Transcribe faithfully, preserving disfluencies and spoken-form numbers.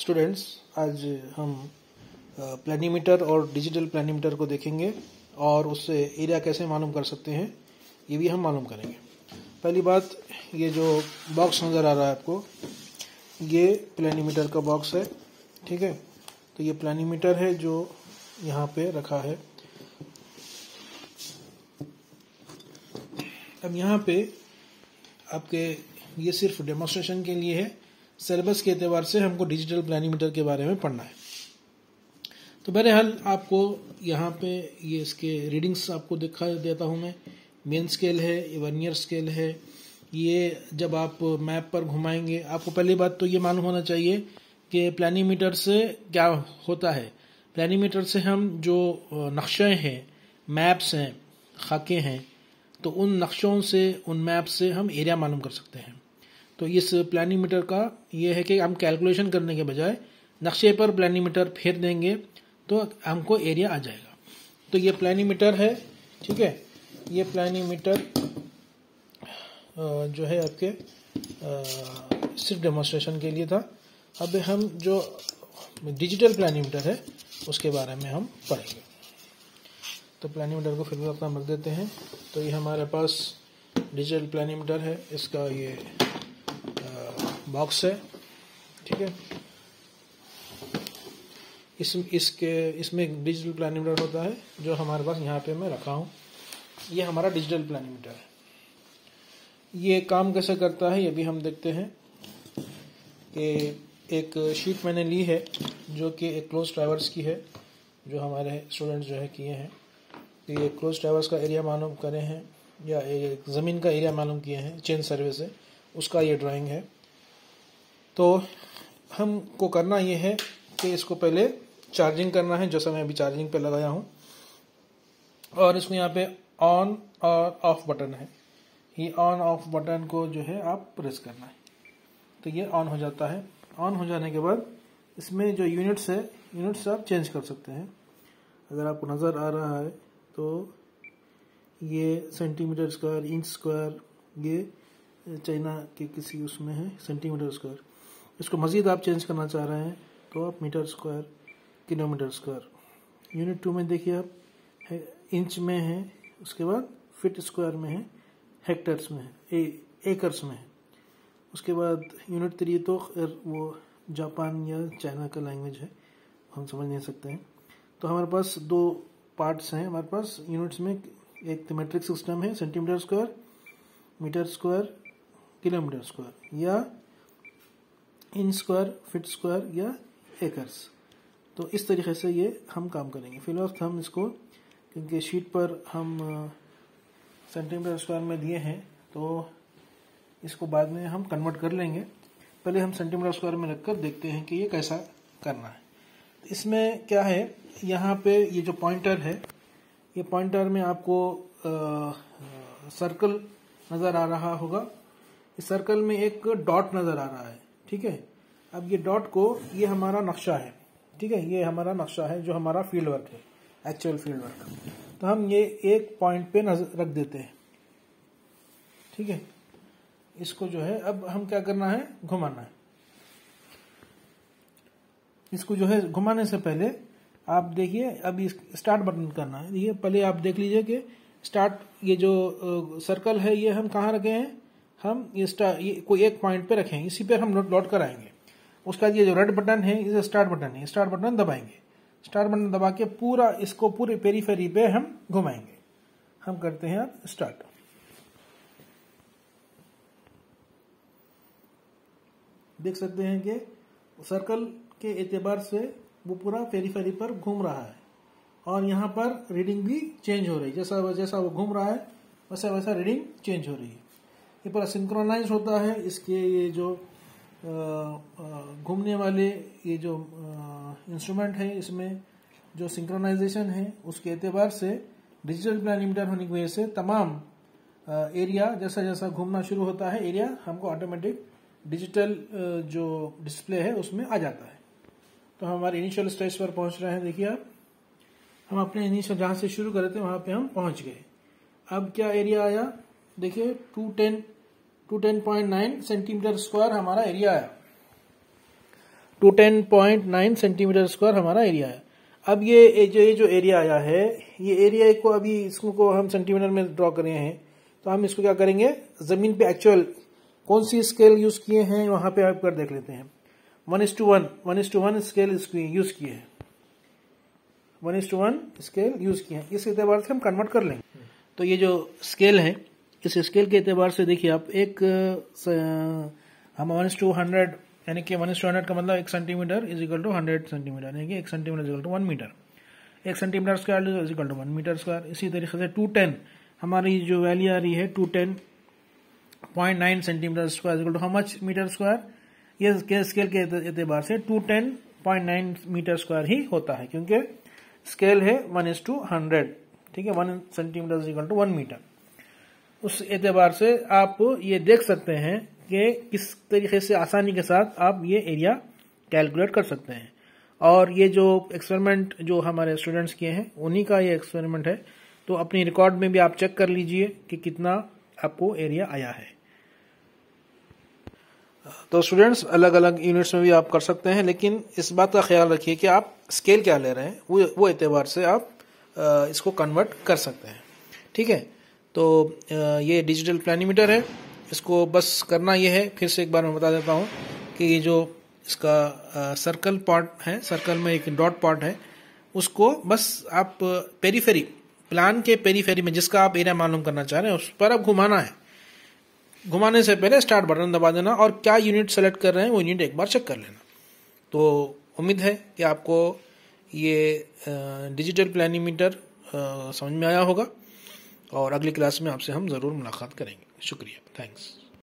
Students, आज हम प्लानिमीटर और डिजिटल प्लानिमीटर को देखेंगे और उससे एरिया कैसे मालूम कर सकते हैं ये भी हम मालूम करेंगे। पहली बात, ये जो बॉक्स नज़र आ रहा है आपको, ये प्लानिमीटर का बॉक्स है। ठीक है, तो ये प्लानिमीटर है जो यहाँ पे रखा है। अब यहाँ पे आपके ये सिर्फ डेमोन्स्ट्रेशन के लिए है, सिलेबस के एतबार से हमको डिजिटल प्लानिमीटर के बारे में पढ़ना है। तो बहरहाल आपको यहाँ पे ये इसके रीडिंग्स आपको दिखा देता हूँ मैं। मेन स्केल है, ये वर्नियर स्केल है। ये जब आप मैप पर घुमाएंगे, आपको पहली बात तो ये मालूम होना चाहिए कि प्लानिमीटर से क्या होता है। प्लानिमीटर से हम जो नक्शे हैं, मैप्स हैं, खाके हैं, तो उन नक्शों से, उन मैप से हम एरिया मालूम कर सकते हैं। तो इस प्लानिमीटर का ये है कि हम कैलकुलेशन करने के बजाय नक्शे पर प्लानिमीटर फेर देंगे तो हमको एरिया आ जाएगा। तो ये प्लानिमीटर है। ठीक है, ये प्लानिमीटर जो है आपके सिर्फ डेमोन्स्ट्रेशन के लिए था। अब हम जो डिजिटल प्लानिमीटर है उसके बारे में हम पढ़ेंगे। तो प्लानिमीटर को फिर भी अपना रख देते हैं। तो ये हमारे पास डिजिटल प्लानिमीटर है, इसका ये बॉक्स है। ठीक है, इस इसके इसमें डिजिटल प्लानिमीटर होता है जो हमारे पास यहाँ पे मैं रखा हूँ। ये हमारा डिजिटल प्लानिमीटर है। ये काम कैसे करता है ये भी हम देखते हैं। कि एक शीट मैंने ली है जो कि एक क्लोज ट्रैवर्स की है, जो हमारे स्टूडेंट्स जो है किए हैं। तो ये क्लोज ट्रैवर्स का एरिया मालूम करे हैं या एक ज़मीन का एरिया मालूम किए हैं चेन सर्वे से, उसका ये ड्राइंग है। तो हमको करना ये है कि इसको पहले चार्जिंग करना है, जैसा मैं अभी चार्जिंग पे लगाया हूँ। और इसमें यहाँ पे ऑन और ऑफ बटन है। ये ऑन ऑफ बटन को जो है आप प्रेस करना है तो ये ऑन हो जाता है। ऑन हो जाने के बाद इसमें जो यूनिट्स है, यूनिट्स आप चेंज कर सकते हैं। अगर आपको नज़र आ रहा है तो ये सेंटीमीटर स्क्वायर, इंच स्क्वायर, ये चाइना के किसी उसमें है सेंटीमीटर स्क्वायर। इसको मज़ीद आप चेंज करना चाह रहे हैं तो आप metre square, kilometre square. Unit two में देखिए आप है, इंच में है, उसके बाद फिट स्क्वायर में है, हेक्टर्स में है, ए, एकर्स में है। उसके बाद यूनिट थ्री तो वो जापान या चाइना का लैंग्वेज है, हम समझ नहीं सकते हैं। तो हमारे पास दो पार्ट्स हैं हमारे पास यूनिट्स में। एक तो मैट्रिक सिस्टम है, centimetre square, metre square, kilometre square, या इंच स्क्वायर, फिट स्क्वायर या एकर्स। तो इस तरीके से ये हम काम करेंगे। फिलहाल हम इसको, क्योंकि शीट पर हम सेंटीमीटर स्क्वायर में दिए हैं तो इसको बाद में हम कन्वर्ट कर लेंगे। पहले हम सेंटीमीटर स्क्वायर में रखकर देखते हैं कि ये कैसा करना है। इसमें क्या है, यहाँ पे ये जो पॉइंटर है, ये पॉइंटर में आपको आ, सर्कल नज़र आ रहा होगा। इस सर्कल में एक डॉट नज़र आ रहा है। ठीक है, अब ये डॉट को, ये हमारा नक्शा है। ठीक है, ये हमारा नक्शा है जो हमारा फील्ड वर्क है, एक्चुअल फील्ड वर्क। तो हम ये एक पॉइंट पे नजर रख देते हैं। ठीक है, इसको जो है अब हम क्या करना है, घुमाना है। इसको जो है घुमाने से पहले आप देखिए, अभी स्टार्ट बटन करना है। ये पहले आप देख लीजिए कि स्टार्ट, ये जो सर्कल है ये हम कहाँ रखे हैं, हम ये स्टार्ट, ये कोई एक पॉइंट पे रखेंगे, इसी पे हम लौट कर आएंगे। उसका ये जो रेड बटन है ये स्टार्ट बटन है, स्टार्ट बटन दबाएंगे। स्टार्ट बटन दबा के पूरा इसको पूरे पेरीफेरी पे हम घुमाएंगे। हम करते हैं अब स्टार्ट। देख सकते हैं कि सर्कल के एतबार से वो पूरा पेरीफेरी पर घूम रहा है और यहाँ पर रीडिंग भी चेंज हो रही है। जैसा जैसा वो घूम रहा है वैसा वैसा रीडिंग चेंज हो रही है। ये पूरा सिंक्रोनाइज होता है। इसके ये जो घूमने वाले ये जो इंस्ट्रूमेंट है, इसमें जो सिंक्रोनाइजेशन है उसके एतबार से डिजिटल प्लानिमीटर होने की वजह से तमाम एरिया जैसा जैसा घूमना शुरू होता है, एरिया हमको ऑटोमेटिक डिजिटल जो डिस्प्ले है उसमें आ जाता है। तो हम हमारे इनिशियल स्टेज पर पहुंच रहे हैं। देखिए आप, हम अपने इनिशियल जहाँ से शुरू कर रहे थे वहाँ पे हम पहुँच गए। अब क्या एरिया आया, देखिए two ten two ten point nine centimetre square हमारा एरिया आया। Two ten point nine centimetre square हमारा एरिया है। अब ये जो ये जो एरिया आया है, ये एरिया को अभी इसको हम सेंटीमीटर में ड्रॉ कर रहे हैं, तो हम इसको क्या करेंगे, जमीन पे एक्चुअल कौन सी स्केल यूज किए हैं वहां पे आप कर देख लेते हैं। One is to one one is to one scale use किए हैं, one is to one scale use किए हैं, इस एतबार से हम कन्वर्ट कर लेंगे। तो ये जो स्केल है, इस स्केल के एतबार से देखिए आप, एक हम वन इज टू हंड्रेड यानी कि वन इज टू हंड्रेड का मतलब एक centimetre is equal to hundred centimetre, यानी कि एक centimetre is equal to one metre, एक centimetre square is equal to one metre square. इसी तरीके से टू टेन हमारी जो वैल्यू आ रही है two ten point nine centimetre square is equal to how much metre square, ये स्केल के एतबार से two ten point nine metre square ही होता है, क्योंकि स्केल है वन इज टू हंड्रेड, ठीक है, one centimetre is equal to one metre. उस एतबार से आप ये देख सकते हैं कि किस तरीके से आसानी के साथ आप ये एरिया कैलकुलेट कर सकते हैं। और ये जो एक्सपेरिमेंट जो हमारे स्टूडेंट्स किए हैं उन्हीं का ये एक्सपेरिमेंट है, तो अपनी रिकॉर्ड में भी आप चेक कर लीजिए कि कितना आपको एरिया आया है। तो स्टूडेंट्स अलग अलग यूनिट्स में भी आप कर सकते हैं, लेकिन इस बात का ख्याल रखिए कि आप स्केल क्या ले रहे हैं, वो वो एतबार से आप इसको कन्वर्ट कर सकते हैं, ठीक है। तो ये डिजिटल प्लानीमीटर है, इसको बस करना ये है, फिर से एक बार मैं बता देता हूँ कि ये जो इसका सर्कल पार्ट है, सर्कल में एक डॉट पार्ट है, उसको बस आप पेरीफेरी, प्लान के पेरीफेरी में जिसका आप एरिया मालूम करना चाह रहे हैं उस पर आप घुमाना है। घुमाने से पहले स्टार्ट बटन दबा देना और क्या यूनिट सेलेक्ट कर रहे हैं वो यूनिट एक बार चेक कर लेना। तो उम्मीद है कि आपको ये डिजिटल प्लानीमीटर समझ में आया होगा, और अगली क्लास में आपसे हम ज़रूर मुलाकात करेंगे। शुक्रिया, थैंक्स।